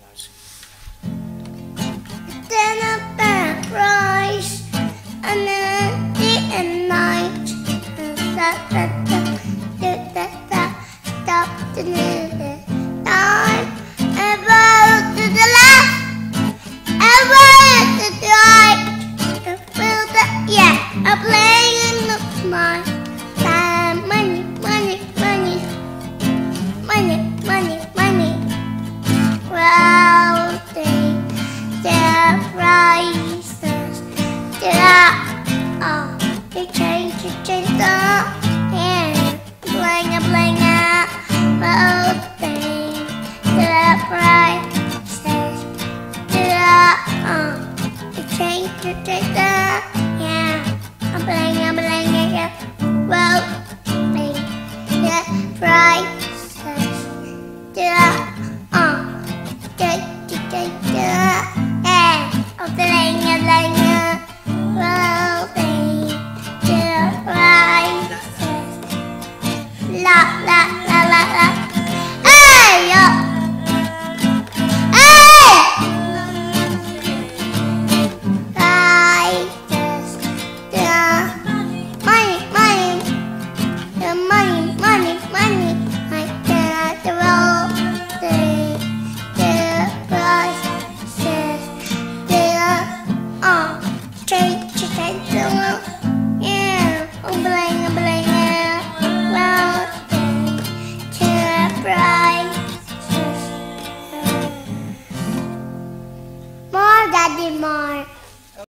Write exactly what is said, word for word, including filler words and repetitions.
Then a bad price, and then day and night. Da da da da da da. Stop the minute. Time and roll to the left, and roll to the right. And feel that, yeah, I'm playing the smart. Time, money, money, money, money, money, money. Rolling their prices, their oh, they change, they change the yeah, bling a bling a rolling their prices, their oh, they change, they change the yeah, a bling a bling a rolling their prices, their oh, they change.